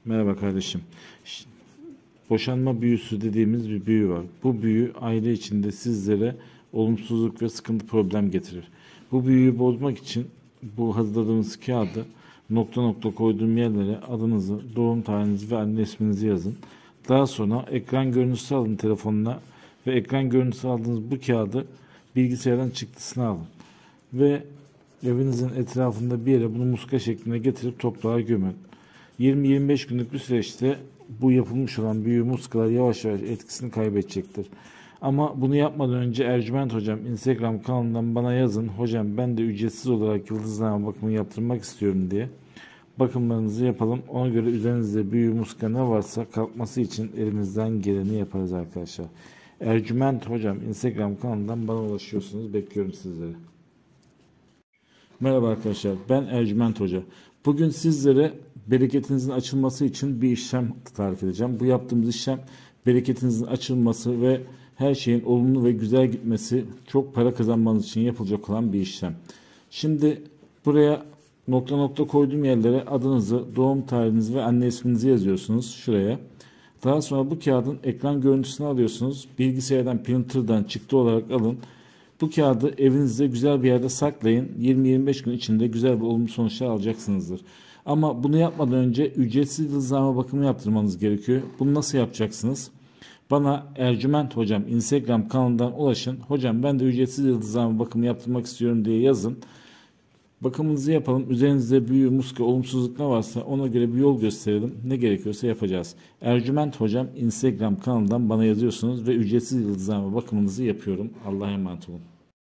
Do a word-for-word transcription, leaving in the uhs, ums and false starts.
Merhaba kardeşim. Ş- Boşanma büyüsü dediğimiz bir büyü var. Bu büyü aile içinde sizlere olumsuzluk ve sıkıntı problem getirir. Bu büyüyü bozmak için bu hazırladığımız kağıdı nokta nokta koyduğum yerlere adınızı, doğum tarihinizi ve anne isminizi yazın. Daha sonra ekran görüntüsü alın telefonuna ve ekran görüntüsü aldığınız bu kağıdı bilgisayardan çıktısını alın. Ve evinizin etrafında bir yere bunu muska şeklinde getirip toprağa gömün. yirmi yirmi beş günlük bir süreçte bu yapılmış olan büyü muskalar yavaş yavaş etkisini kaybedecektir. Ama bunu yapmadan önce Ercüment Hocam Instagram kanalından bana yazın. Hocam ben de ücretsiz olarak yıldızlama bakımı yaptırmak istiyorum diye. Bakımlarınızı yapalım. Ona göre üzerinizde büyü muska ne varsa kalkması için elimizden geleni yaparız arkadaşlar. Ercüment Hocam Instagram kanalından bana ulaşıyorsunuz. Bekliyorum sizleri. Merhaba arkadaşlar, ben Ercüment Hoca. Bugün sizlere bereketinizin açılması için bir işlem tarif edeceğim. Bu yaptığımız işlem bereketinizin açılması ve her şeyin olumlu ve güzel gitmesi, çok para kazanmanız için yapılacak olan bir işlem. Şimdi buraya nokta nokta koyduğum yerlere adınızı, doğum tarihinizi ve anne isminizi yazıyorsunuz şuraya. Daha sonra bu kağıdın ekran görüntüsünü alıyorsunuz. Bilgisayardan, printer'dan çıktı olarak alın. Bu kağıdı evinizde güzel bir yerde saklayın. yirmi yirmi beş gün içinde güzel bir olumlu sonuçlar alacaksınızdır. Ama bunu yapmadan önce ücretsiz yıldızlama bakımı yaptırmanız gerekiyor. Bunu nasıl yapacaksınız? Bana Ercüment Hocam Instagram kanalından ulaşın. Hocam ben de ücretsiz yıldızlama bakımı yaptırmak istiyorum diye yazın. Bakımınızı yapalım. Üzerinizde büyü, muska, olumsuzluk ne varsa ona göre bir yol gösterelim. Ne gerekiyorsa yapacağız. Ercüment Hocam Instagram kanalından bana yazıyorsunuz ve ücretsiz yıldızlama bakımınızı yapıyorum. Allah'a emanet olun.